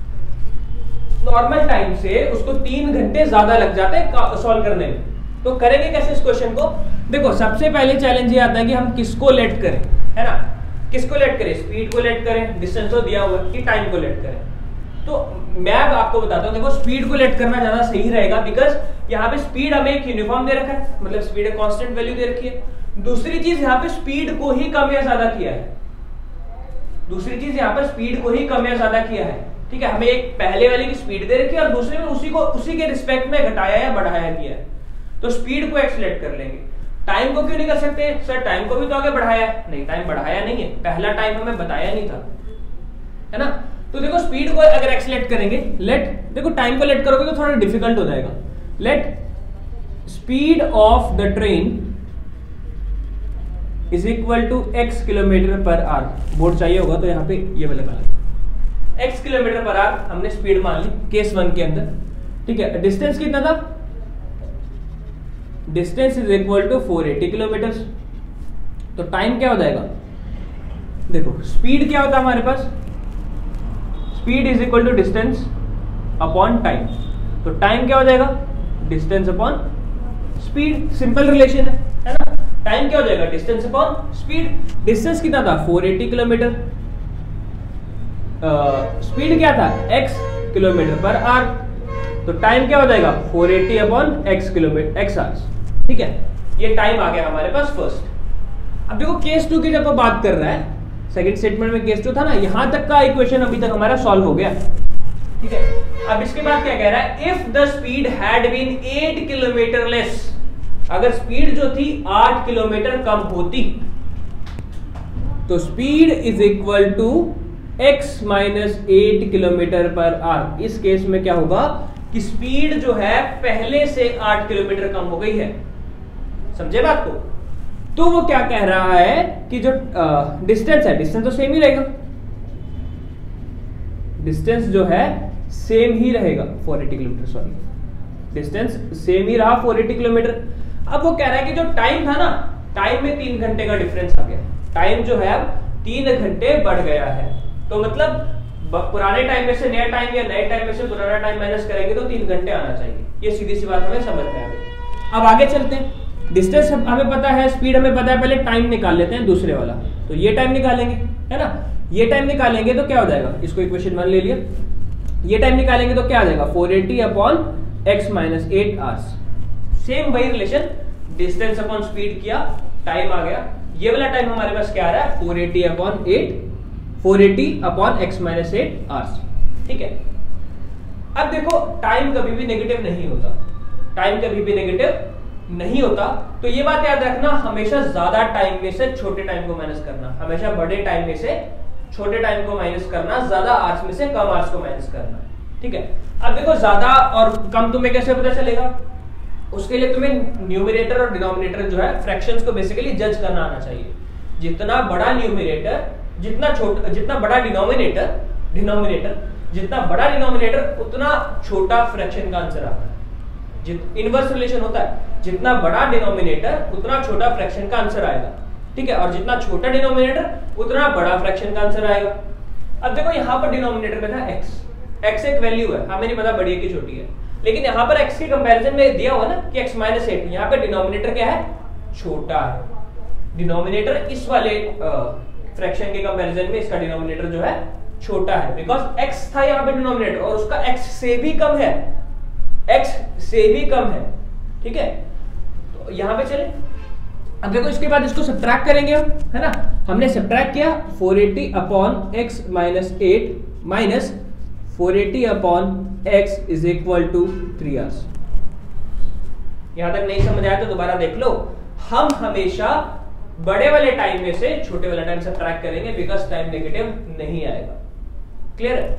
Speaker 1: नॉर्मल टाइम से उसको तीन घंटे ज्यादा लग जाते सॉल्व करने में। तो करेंगे कैसे इस क्वेश्चन को, देखो सबसे पहले चैलेंज ये आता है कि हम किसको लेट करें, है ना, किसको लेट करें, स्पीड को लेट करें, डिस्टेंस तो दिया हुआ है, कि टाइम को लेट करें। तो मैं अब आपको बताता हूं, देखो स्पीड को लेट करना ज्यादा सही रहेगा, बिकॉज यहाँ पे स्पीड हमें एक यूनिफॉर्म दे रखा है, मतलब स्पीड एक कांस्टेंट वैल्यू दे रखी है। दूसरी चीज यहाँ पे स्पीड को ही कम या ज्यादा किया है, दूसरी चीज यहाँ पर स्पीड को ही कम या ज्यादा किया है, ठीक है। हमें एक पहले वाले की स्पीड दे रखी है और दूसरे में उसी को उसी के रिस्पेक्ट में घटाया या बढ़ाया किया है, तो स्पीड को एक्सलेट कर लेंगे। टाइम को क्यों नहीं कर सकते सर, टाइम को भी तो आगे बढ़ाया है, नहीं टाइम बढ़ाया नहीं है, पहला टाइम हमें बताया नहीं था, है ना। तो देखो स्पीड को अगर एक्सलेट करेंगे, लेट, देखो टाइम को लेट करोगे तो थोड़ा डिफिकल्ट हो जाएगा। Let speed of the train is equal to x kilometre per hour, board चाहिए होगा तो यहाँ पे ये वाला लगा, एक्स किलोमीटर पर आवर हमने स्पीड मान ली केस वन के अंदर, ठीक है। डिस्टेंस कितना था, distance is equal to four eighty kilometre. तो टाइम क्या हो जाएगा, देखो स्पीड क्या होता है हमारे पास, speed is equal to distance upon time, तो टाइम क्या हो जाएगा, distance upon speed, simple relation है, है ना। टाइम क्या हो जाएगा, डिस्टेंस अपॉन स्पीड। डिस्टेंस कितना था, फोर एटी किलोमीटर, स्पीड क्या था, x किलोमीटर पर आवर, तो टाइम क्या हो जाएगा, four eighty upon x kilometre x hours, ठीक है। ये टाइम आ गया हमारे पास फर्स्ट। अब देखो केस टू की जब वो बात कर रहा है, सेकंड स्टेटमेंट में केस टू था ना, यहां तक का इक्वेशन अभी तक हमारा सॉल्व हो गया, ठीक है। अब इसके बाद क्या कह रहा है, if the speed had been eight kilometre less, अगर स्पीड जो थी आठ किलोमीटर कम होती तो speed is equal to x minus eight kilometre per hour. इस केस में क्या होगा कि स्पीड जो है पहले से आठ किलोमीटर कम हो गई है, समझे बात को। तो वो क्या कह रहा है कि जो डिस्टेंस है, डिस्टेंस तो सेम ही रहेगा, डिस्टेंस जो है सेम ही रहेगा four eighty kilometre, sorry distance same ही रहा फोर एटी किलोमीटर। अब वो कह रहा है कि जो टाइम था ना, टाइम में तीन घंटे का डिफरेंस आ गया, टाइम जो है अब तीन घंटे बढ़ गया है। तो मतलब पुराने टाइम में से नया टाइम या नए टाइम में से पुराना टाइम माइनस करेंगे तो तीन घंटे आना चाहिए। ये सीधी सी बात हमें समझ में आ गई। अब आगे चलते हैं, डिस्टेंस हमें पता है, स्पीड हमें पता है, पहले टाइम निकाल लेते हैं दूसरे वाला। तो ये टाइम निकालेंगे, है ना, ये टाइम निकालेंगे तो क्या हो जाएगा, इसको इक्वेशन वन ले लिया, ये टाइम निकालेंगे तो क्या आ जाएगा, four eighty upon x minus eight hours. Same वही रिलेशन, डिस्टेंस अपॉन स्पीड किया, टाइम आ गया, ये वाला टाइम हमारे पास क्या आ रहा है, four eighty upon eight, four eighty upon x minus eight hours, ठीक है। अब देखो टाइम कभी भी नेगेटिव नहीं होता, टाइम कभी भी नेगेटिव नहीं होता, तो ये बात याद रखना, हमेशा ज्यादा टाइम में से छोटे टाइम को माइनस करना, हमेशा बड़े टाइम में से छोटे टाइम को माइनस करना, ज्यादा आवर्स में से कम आवर्स को माइनस करना, ठीक है। अब देखो ज्यादा और कम तुम्हें कैसे पता चलेगा, उसके लिए तुम्हें न्यूमरेटर और डिनोमिनेटर जो है फ्रैक्शंस को बेसिकली जज करना आना चाहिए। जितना बड़ा न्यूमरेटर, जितना छोटा, जितना बड़ा डिनोमिनेटर डिनोमिनेटर जितना बड़ा डिनोमिनेटर उतना छोटा फ्रैक्शन का आंसर आता है। इनवर्स रिलेशन होता है, जितना बड़ा डिनोमिनेटर उतना छोटा फ्रैक्शन का आंसर आएगा, ठीक है, और जितना छोटा डिनोमिनेटर उतना बड़ा फ्रैक्शन का आंसर आएगा। अब देखो यहाँ पर डिनोमिनेटर में था x, x एक वैल्यू है, हमें नहीं पता बड़ी है कि छोटी है, लेकिन यहाँ पर x के कंपैरिजन में दिया हुआ ना कि x माइनस एट, यहाँ पे डिनोमिनेटर क्या है, छोटा है। डिनोमिनेटर इस वाले फ्रैक्शन के कंपैरिजन में इसका डिनोमिनेटर जो है छोटा है, बिकॉज x था यहाँ पे डिनोमिनेटर और उसका x से भी कम है, x से भी कम है, ठीक है। तो यहाँ पे चले, अब देखो इसके बाद इसको सब्ट्रैक्ट करेंगे हम, है ना। हमने सब्ट्रैक्ट किया four eighty upon x minus eight minus four eighty upon x is equal to three hours. यहां तक नहीं समझ आया तो दोबारा देख लो। हम हमेशा बड़े वाले टाइम में से छोटे वाला टाइम सब्ट्रैक्ट करेंगे, बिकॉज टाइम नेगेटिव नहीं आएगा। क्लियर है?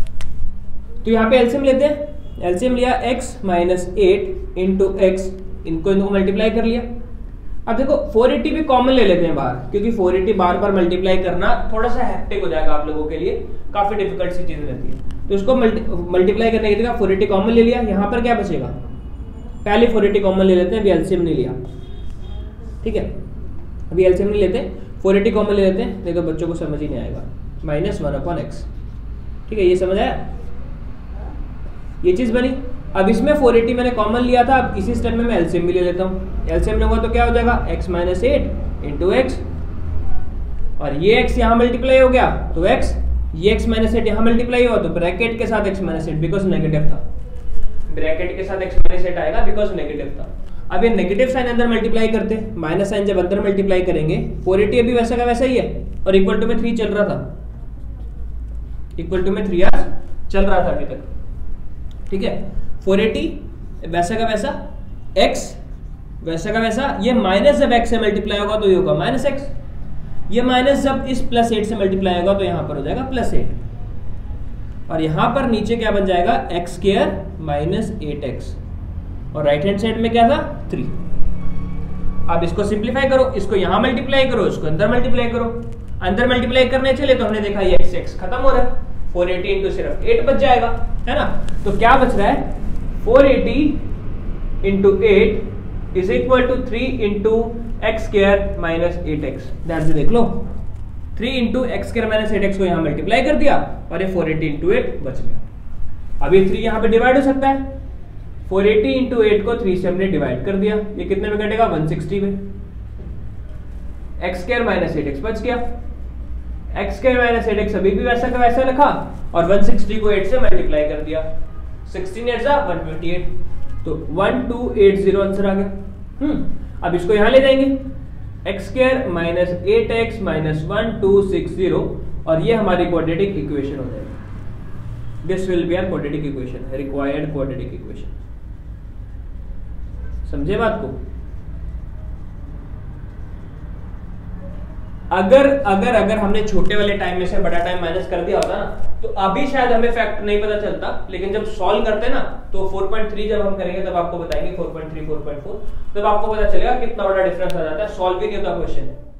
Speaker 1: तो यहाँ पे एलसीएम लेते हैं। एलसीएम लिया x minus eight into x, इनको इनको मल्टीप्लाई कर लिया। अब देखो फोर एटी भी कॉमन ले लेते हैं बाहर, क्योंकि फोर एटी बार बार मल्टीप्लाई करना थोड़ा सा हेक्टिक हो जाएगा आप लोगों के लिए, काफी डिफिकल्ट सी चीज रहती है। तो इसको मल्टीप्लाई करने की जगह फोर एटी कॉमन ले लिया। यहाँ पर क्या बचेगा, पहले फोर एटी कॉमन ले लेते हैं, अभी एलसीएम नहीं लिया, ठीक है। अभी एलसीएम नहीं लेते, फोर एटी कॉमन ले लेते हैं, देखो बच्चों को समझ ही नहीं आएगा। माइनस वन अपॉन एक्स, ठीक है, ये समझ आया, ये चीज बनी। अब इसमें फोर एटी मैंने कॉमन लिया था, अब इसी स्टेप में मैं एलसीएम भी ले लेता हूँ। एलसीएम लूंगा तो क्या हो जाएगा, x minus eight into x, और ये x यहाँ मल्टीप्लाई हो गया तो x, ये x माइनस एट यहाँ मल्टीप्लाई हुआ तो ब्रैकेट के साथ x minus eight, because negative था, ब्रैकेट के साथ x माइनस एट आएगा बिकॉज नेगेटिव था। अब ये नेगेटिव साइन अंदर मल्टीप्लाई करते, माइनस साइन जब अंदर मल्टीप्लाई करेंगे, फोर एटी अभी वैसा का वैसा ही है, और इक्वल टू में थ्री चल रहा था, इक्वल टू में थ्री आर चल रहा था अभी तक, ठीक है। फोर एटी वैसा का वैसा, x वैसा का वैसा, ये माइनस जब x से मल्टीप्लाई होगा तो ये होगा माइनस एक्स, ये माइनस जब इस प्लस एट से मल्टीप्लाई होगा तो यहां पर हो जाएगा प्लस एट, और यहां पर नीचे क्या बन जाएगा, x square minus eight x, और राइट हैंड साइड में क्या था, थ्री। अब इसको सिंप्लीफाई करो, इसको यहां मल्टीप्लाई करो, इसको अंदर मल्टीप्लाई करो। अंदर मल्टीप्लाई करने चले तो हमने देखा ये एक्स एक्स खत्म हो रहा है, फोर एटी इंटू सिर्फ एट बच जाएगा, है ना। तो क्या बच रहा है, four eighty into eight is equal to three into x square minus eight x. ध्यान से देख लो, three into x square minus eight x को यहां मल्टीप्लाई कर दिया और ये फोर एटी इंटू एट बच गया। अब ये थ्री यहां पे डिवाइड हो सकता है, फोर एटी इंटू एट को थ्री से हमने डिवाइड कर दिया, ये कितने में कटेगा, वन सिक्सटी में। X square minus eight x बच गया, x square minus eight x अभी भी वैसा का वैसा रखा, और वन सिक्सटी को एट से मल्टीप्लाई कर दिया, सिक्सटीन एट जा वन ट्वेंटी एट, तो one two eight zero answer आ गया। हम्म अब इसको यहां ले जाएंगे, x square minus eight x minus one two six zero, और ये हमारी क्वाड्रेटिक इक्वेशन हो जाएगी। This will be our quadratic equation, required quadratic equation. समझे बात को? अगर अगर अगर हमने छोटे वाले टाइम में से बड़ा टाइम माइनस कर दिया होता ना, तो अभी शायद हमें फैक्ट नहीं पता चलता, लेकिन जब सॉल्व करते ना तो फोर पॉइंट थ्री जब हम करेंगे तब आपको बताएंगे, four point three four point four, तब आपको पता चलेगा कितना बड़ा डिफरेंस आ जाता है, सॉल्व ही नहीं होता क्वेश्चन।